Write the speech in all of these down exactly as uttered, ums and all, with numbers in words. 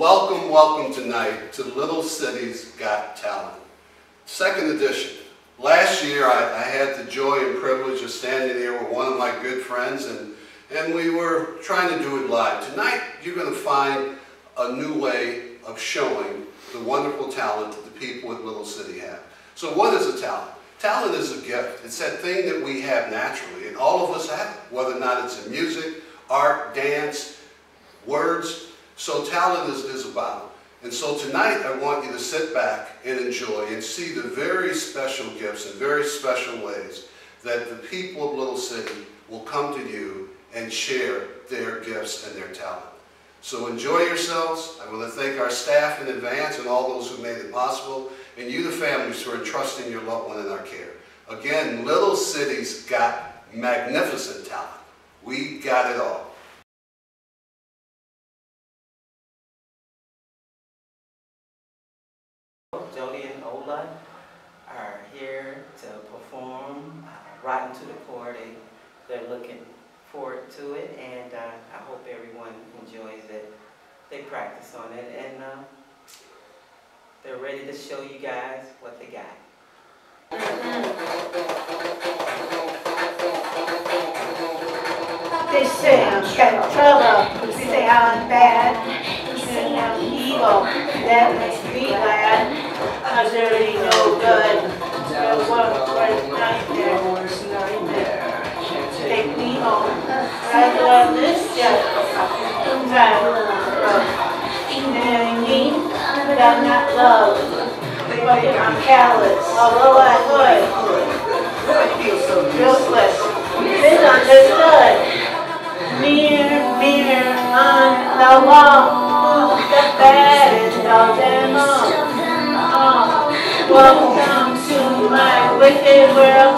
welcome, welcome tonight to Little City's Got Talent, second edition. Last year I, I had the joy and privilege of standing here with one of my good friends, and, and we were trying to do it live. Tonight you're going to find a new way of showing the wonderful talent that the people at Little City have. So what is a talent? Talent is a gift. It's that thing that we have naturally, and all of us have it, whether or not it's in music, art, dance, words. So talent is, is about. And so tonight I want you to sit back and enjoy and see the very special gifts and very special ways that the people of Little City will come to you and share their gifts and their talent. So enjoy yourselves. I want to thank our staff in advance and all those who made it possible, and you the families who are entrusting your loved one in our care. Again, Little City's got magnificent talent. We got it all. Jody and Ola are here to perform uh, Rotten to the Core. They, they're looking forward to it, and uh, I hope everyone enjoys it. They practice on it, and uh, they're ready to show you guys what they got. They say I'm kind trouble, they say I'm bad, they say I'm evil, that makes me glad. I'm dirty, no good, no one worst nightmare, worst nightmare. Take me home, I love this job, sometimes I mean, but I'm not loved, but I'm callous, although I would, useless, misunderstood. Mirror, mirror on the wall, who's the baddest of them all? Oh, welcome to my wicked world.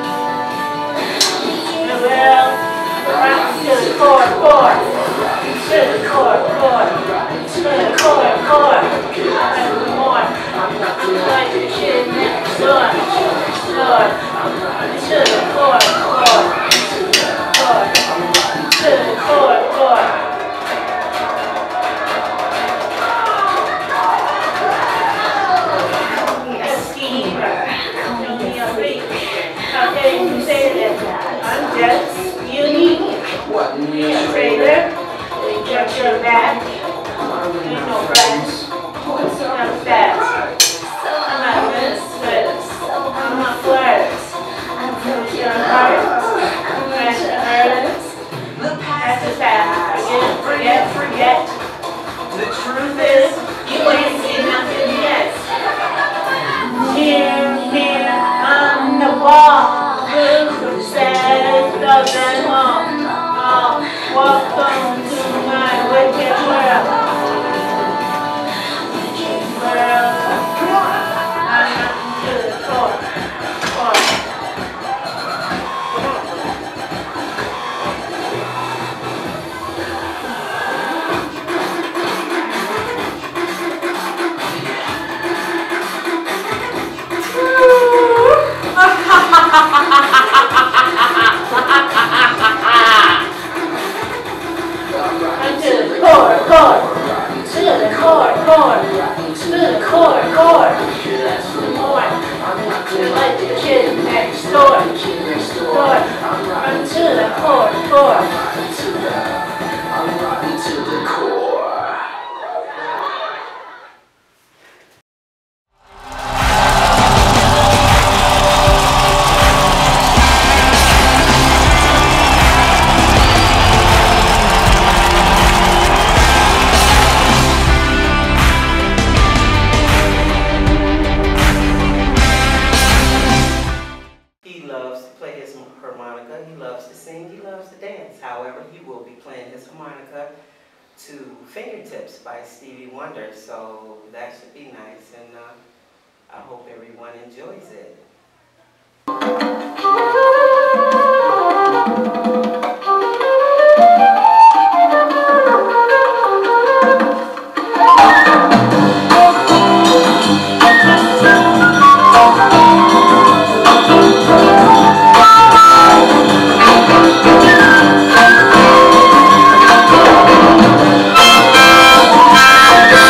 The world rocks to the core, core, to the core, core, to the core, core. And more, like the kid next door, door, to the core, core, core. To the core, core. A schemer, don't be a freak. How can you say that? I'm just unique. A traitor, they got your back. Ain't no friends. I'm fast. I'm not misfits. I'm not flirts. I'm your heart. I'm your heart. That's a fact. Forget, forget, forget. The truth is, you ain't seen nothing yet. Mirror, mirror on the wall, who's the saddest of them all? Oh, welcome to my wicked world. World. I'm to the core, core. Core, core, to the core, core, to the core, core. More, like the kid next door, door. Run to the core, core. I'm rotten to the core. To Fingertips by Stevie Wonder, so that should be nice, and uh, I hope everyone enjoys it. We'll be right back.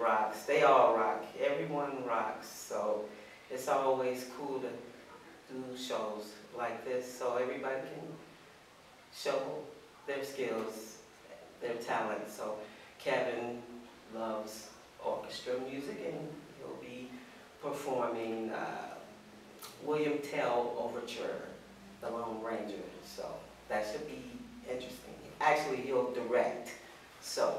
rocks. They all rock. Everyone rocks. So it's always cool to do shows like this so everybody can show their skills, their talent. So Kevin loves orchestra music, and he'll be performing uh, William Tell Overture, The Lone Ranger. So that should be interesting. Actually, he'll direct. So.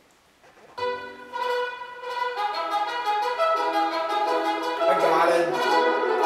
I got it.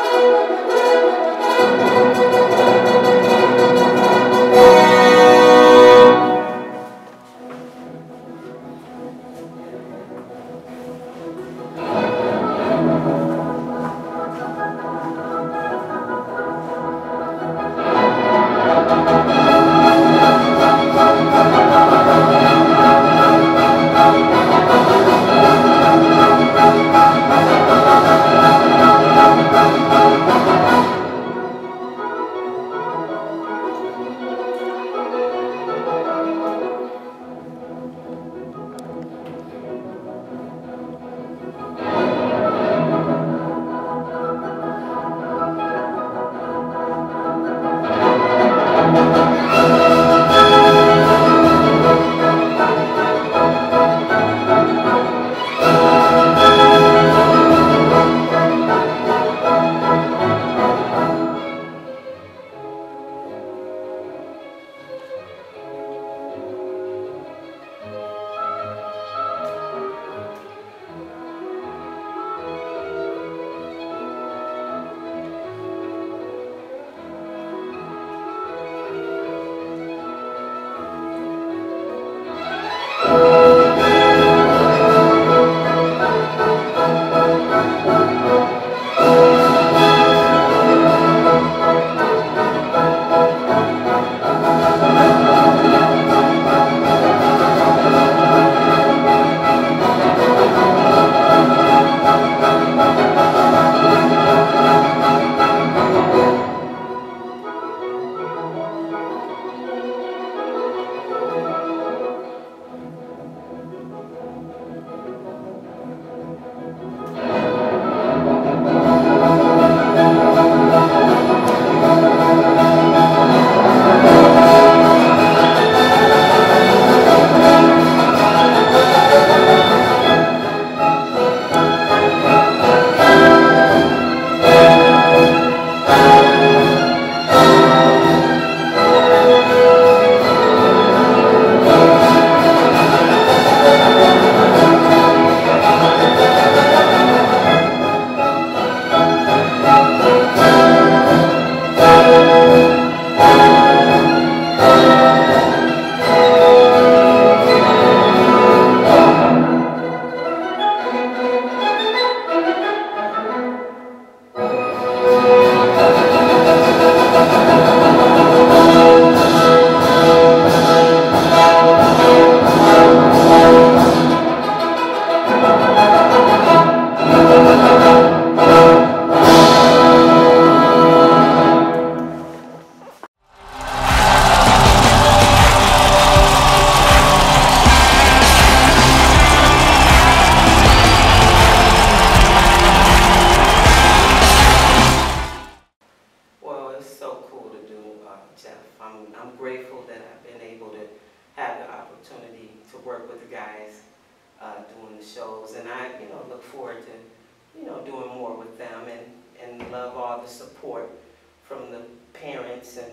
shows, and I, you know, look forward to, you know, doing more with them, and, and love all the support from the parents and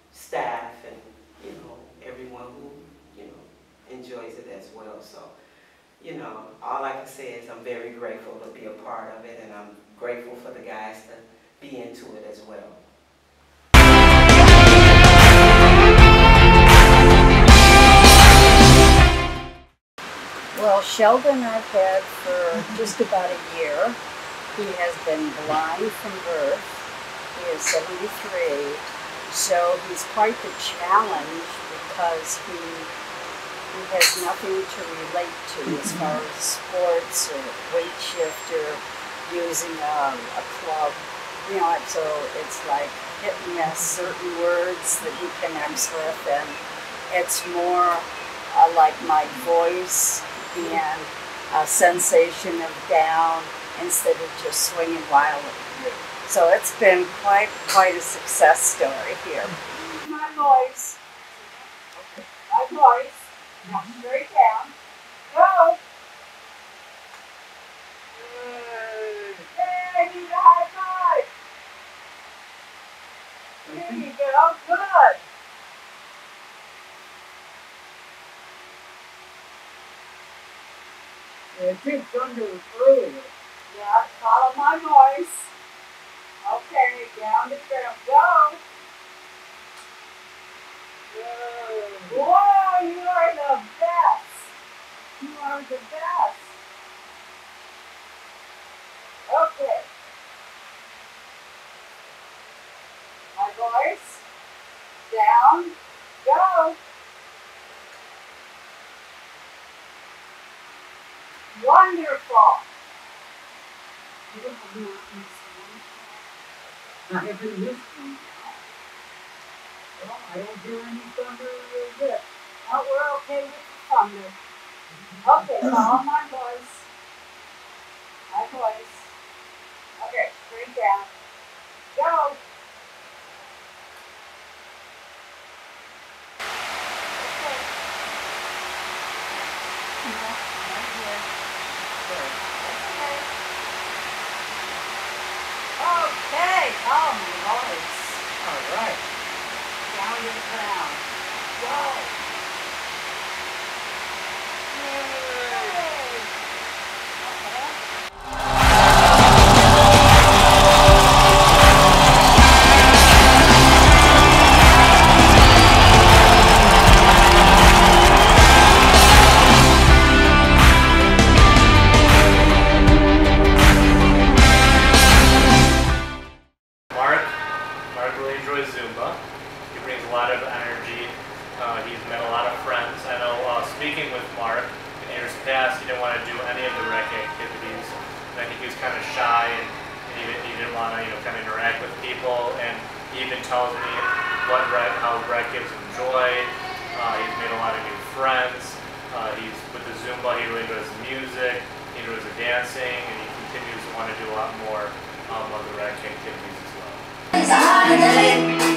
staff and, you know, everyone who, you know, enjoys it as well. So, you know, all I can say is I'm very grateful to be a part of it, and I'm grateful for the guys to be into it as well. Well, Sheldon I've had for just about a year. He has been blind from birth. He is seventy-three, so he's quite the challenge because he he has nothing to relate to as far as sports or weight shift or using a, a club. You know, so it's like hit and miss certain words that he connects with, and it's more uh, like my voice and uh, sensation of down instead of just swinging wildly. So it's been quite, quite a success story here. My voice. My voice. Now straight down. Go. Good. Hey, I need a high five. There you go. Good. It did thunder earlier. Yeah, follow my voice. Okay, down the trail. Go. Good. Whoa, you are the best. You are the best. Okay. My voice. Down. Go. Wonderful. I have been listening now. Well, I don't hear any thunder or bit. Oh, we're okay with the thunder. Okay, follow my voice. My voice. Okay, straight down. Go. Okay, follow my voice. All right. Down to the ground. Go. Mark, Mark really enjoys Zumba. He brings a lot of energy. Uh, he's met a lot of friends. I know uh, speaking with Mark in years past, he didn't want to do any of the rec activities. And I think he was kind of shy and, and he, didn't, he didn't want to, you know, kind of interact with people. And he even tells me what rec, how rec gives him joy. Uh, he's made a lot of new friends. Uh, he's with the Zumba. He really enjoys the music. He enjoys the dancing, and he continues to want to do a lot more um, of the rec activities as well. It's a holiday,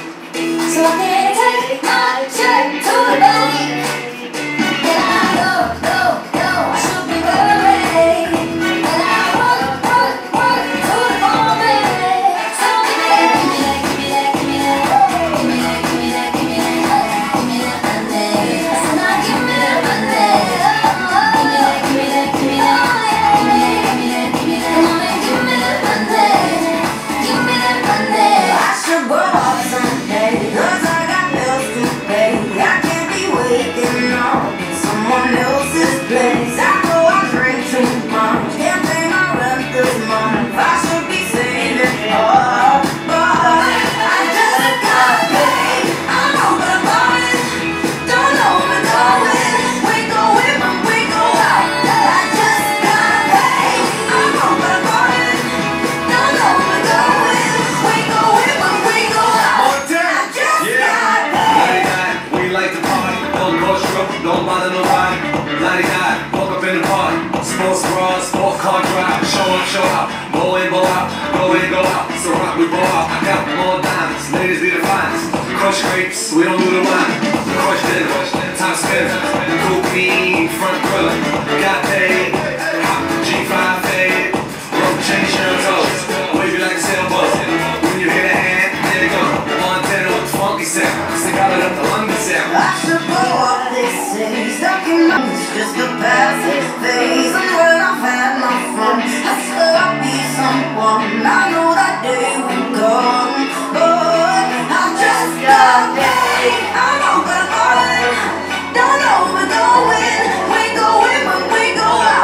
so I can't take my check to the bank. Then I go, go, go, I should be worried. Then I work, work, work to the morning. So give me that, give me that, give me that, give me that, give me that, give me that, give me that, give me that Monday. So now give me that Monday. Give me that, give me that, give me that, give me that, give me that, give me that. Come on and give me that Monday. Give me that Monday. I should go out someday, 'cause I got bills to pay. I can't be waiting on someone else's place. I know I drink too much, can't pay my rent this month. I should be saving up, but I just got paid. I know where I'm going, don't know where I'm going. We go in, but we go out. I just got paid. I know where I'm going, don't know where I'm going. We go in, but we go out. I just got paid. We like to party, don't go stroke, don't bother nobody. ninety-nine, woke up in the party. Sports bra, sport car drive. Show up, show out. Go in, go out. Go in, go out. So rock, we go out. I got more diamonds. Ladies be the finest. Crush grapes, we don't do the wine. Crush dinner, time spinner. Coupe me, front griller. Got paid. Hop, G five fade. Rope chain, shirt toes. Wavy like a sailboat. When you hit a hand, there you go. Montana with the funky sound. Stick out it up the London sound. I should blow up, they say. Stuck in my it's just a passing phase. And when I've had my fun, I swear I'll be someone. I know that day will come, but I just got paid. I know where I'm going, don't know where we're going. We go in, but we go out.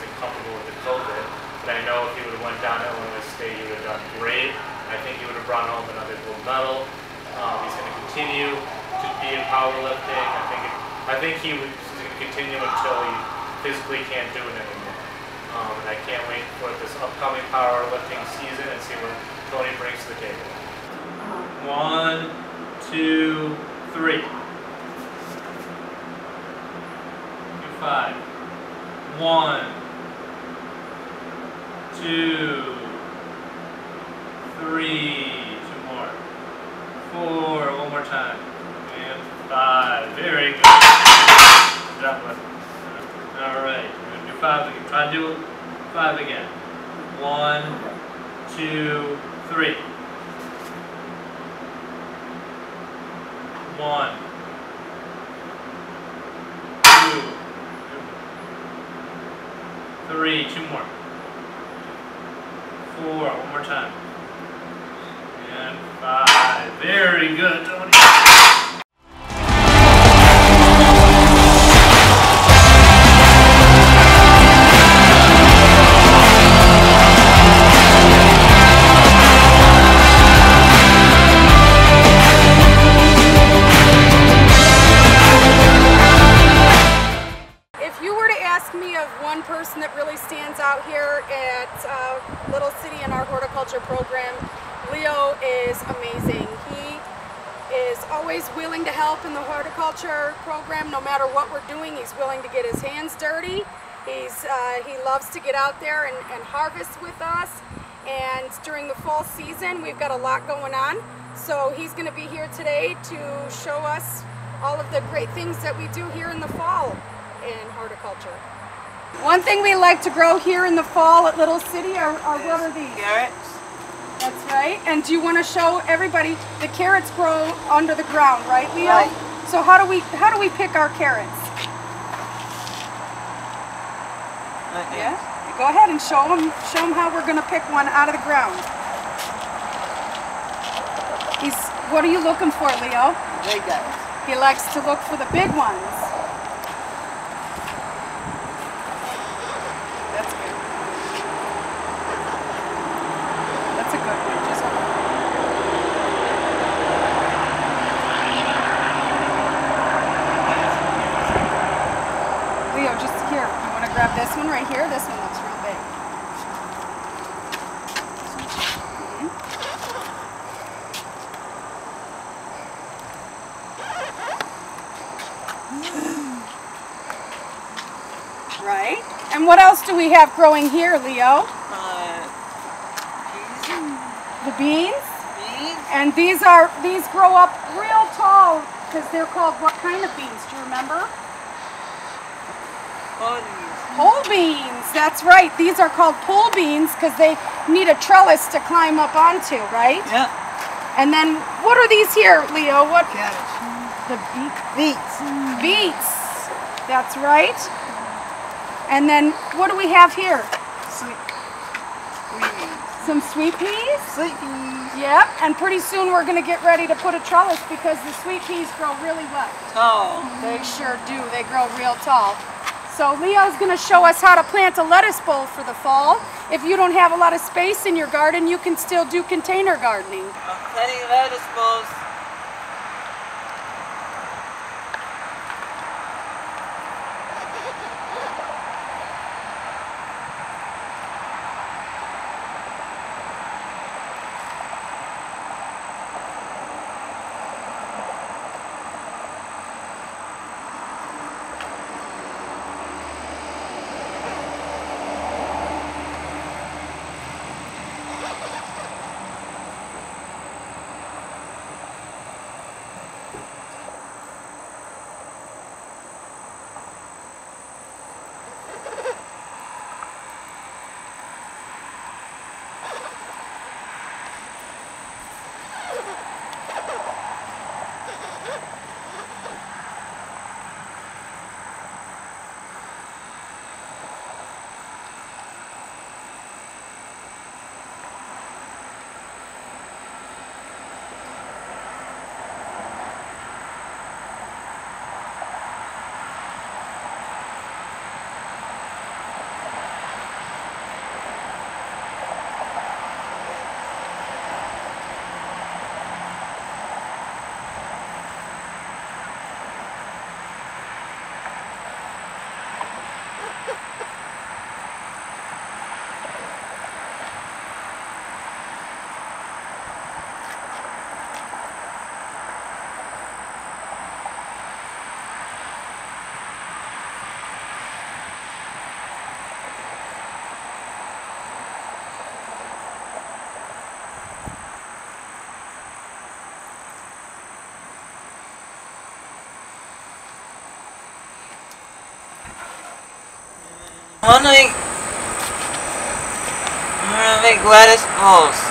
wasn't comfortable with the COVID. But I know if he would have went down to Illinois State, he would have done great. I think he would have brought home another gold medal. Um, he's going to continue to be in powerlifting. I think it, I think he would he's going to continue until he physically can't do it anymore. Um, and I can't wait for this upcoming powerlifting season and see what Tony brings to the table. One, two, three. Do five. One, two, three. Two more. Four. One more time. And five. Very good. Good job, bud. All right. We're gonna do five again. Try to do five again. One, two, three. One, two, three, two more, four, one more time, and five. Very good, Tony. That really stands out here at uh, Little City in our horticulture program. Leo is amazing. He is always willing to help in the horticulture program. No matter what we're doing, he's willing to get his hands dirty. He's, uh, he loves to get out there and, and harvest with us. And during the fall season, we've got a lot going on. So he's going to be here today to show us all of the great things that we do here in the fall in horticulture. One thing we like to grow here in the fall at Little City are, are what are these? Carrots. That's right. And do you want to show everybody the carrots grow under the ground, right, Leo? Right. So how do we how do we pick our carrots? Right Yeah. Go ahead and show them show them how we're going to pick one out of the ground. He's what are you looking for, Leo? Big guys. He likes to look for the big ones. That's good. That's a good one. Just Leo, just here. You want to grab this one right here? This one looks real big. Right? And what else do we have growing here, Leo? Uh, The beans? beans. And these are these grow up real tall because they're called what kind of beans? Do you remember? Ponies. Pole beans. That's right. These are called pole beans because they need a trellis to climb up onto, right? Yeah. And then what are these here, Leo? What? Carrots. The beet. Beets. Beets. That's right. And then what do we have here? Sweet peas. Some sweet peas? Sweet peas. Yep. And pretty soon we're going to get ready to put a trellis because the sweet peas grow really well. Tall. They sure do. They grow real tall. So Leo's going to show us how to plant a lettuce bowl for the fall. If you don't have a lot of space in your garden, you can still do container gardening. I'm planting lettuce bowls. I'm gonna make, I'm gonna make lettuce balls.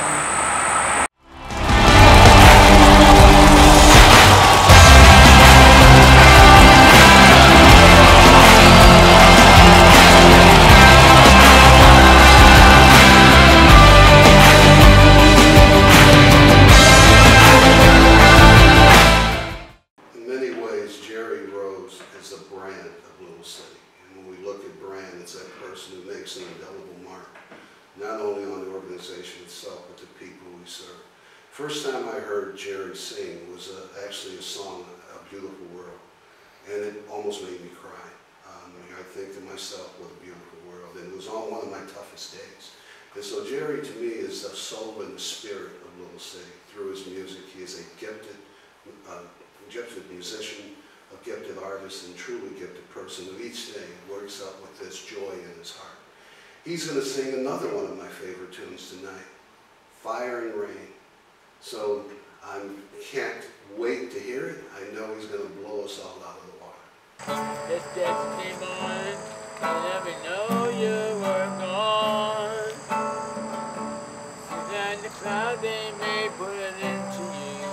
In many ways, Jerry Rose is a brand of Little City. And when we look at brand, it's that person who makes an indelible mark, not only on the organization itself, but the people we serve. First time I heard Jerry sing was uh, actually a song, A Beautiful World, and it almost made me cry. Um, I think to myself, what a beautiful world, and it was on one of my toughest days. And so Jerry, to me, is the soul and the spirit of Little City. Through his music, he is a gifted, uh, gifted musician, a gifted artist, and truly gifted person who each day works up with this joy in his heart. He's going to sing another one of my favorite tunes tonight, Fire and Rain. So I can't wait to hear it. I know he's going to blow us all out of the water. This destiny morning, I never know you were gone. Suzanne, the cloud they may put it into you.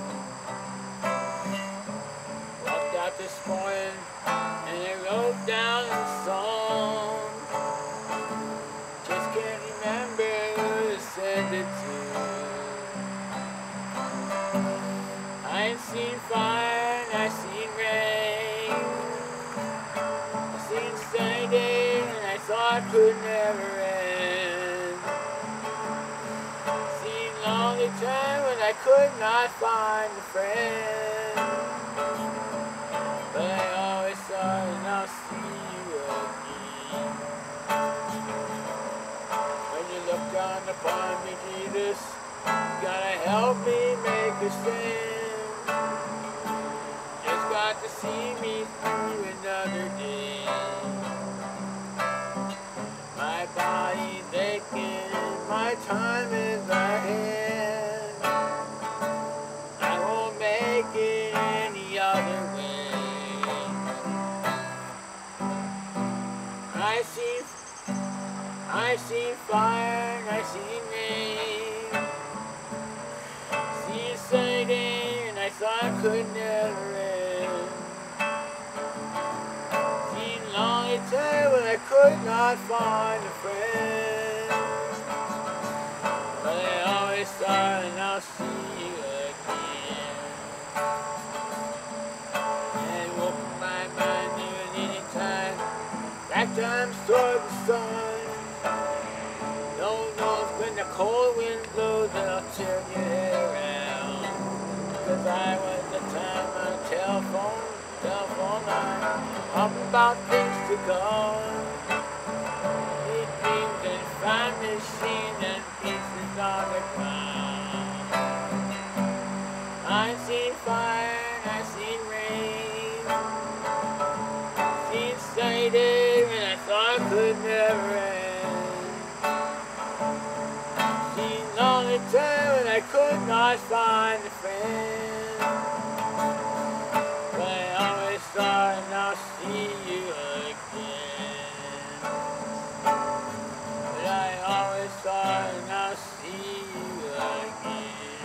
Walked out this morning and I wrote down a song. Just can't remember who to send it to. I ain't seen fire and I seen rain. I seen sunny days and I thought could never end. Seen lonely time when I could not find a friend. But I always thought, and I'll see you again. When you look down upon me, Jesus, you gotta help me make a stand. Just got to see me through another day. My body's aching, my time is at hand. I won't make it any other way. I see, I see fire and I see rain. See sunny day and I thought I could never end. Seen lonely time when I could not find a friend. But I always thought, and I'll see you again. And open my mind even any time. Back times toward the sun. No one knows when the cold wind blows, they'll turn your head around. Cause I was the time on the telephone, telephone line, up about things to come. Big dreams and fine machines and pieces on the ground. I seen fire and I seen rain. Seen sunny days when I thought I could never end. Seen lonely time when I could not find a friend. But I always thought, and I'll see you again. But I always thought, and I'll see you again.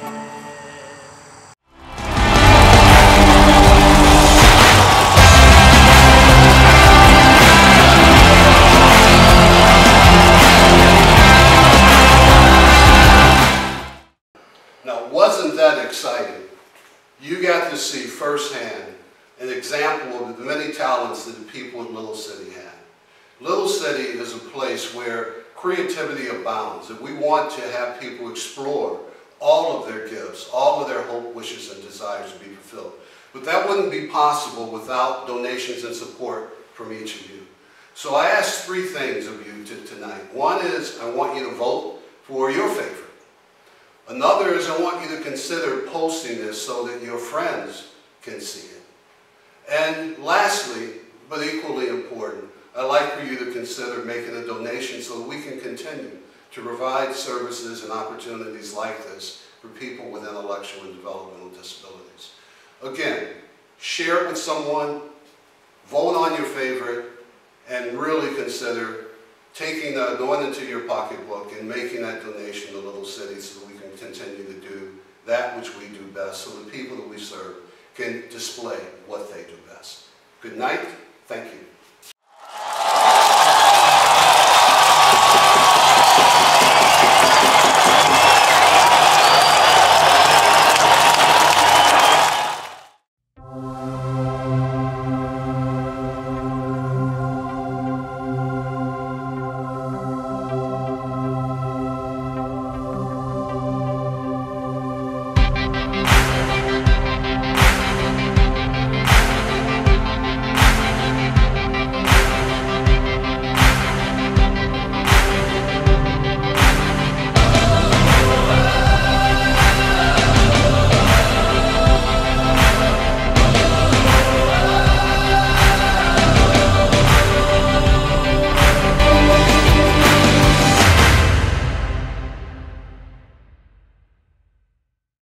Now, wasn't that exciting? You got to see firsthand an example of the many talents that the people in Little City had. Little City is a place where creativity abounds, and we want to have people explore all of their gifts, all of their hope, wishes, and desires to be fulfilled. But that wouldn't be possible without donations and support from each of you. So I ask three things of you to, tonight. One is I want you to vote for your favorite. Another is I want you to consider posting this so that your friends can see it. And lastly, but equally important, I'd like for you to consider making a donation so that we can continue to provide services and opportunities like this for people with intellectual and developmental disabilities. Again, share it with someone, vote on your favorite, and really consider taking, uh, going into your pocketbook and making that donation to Little City so that we can continue to do that which we do best, so the people that we serve can display what they do best. Good night. Thank you.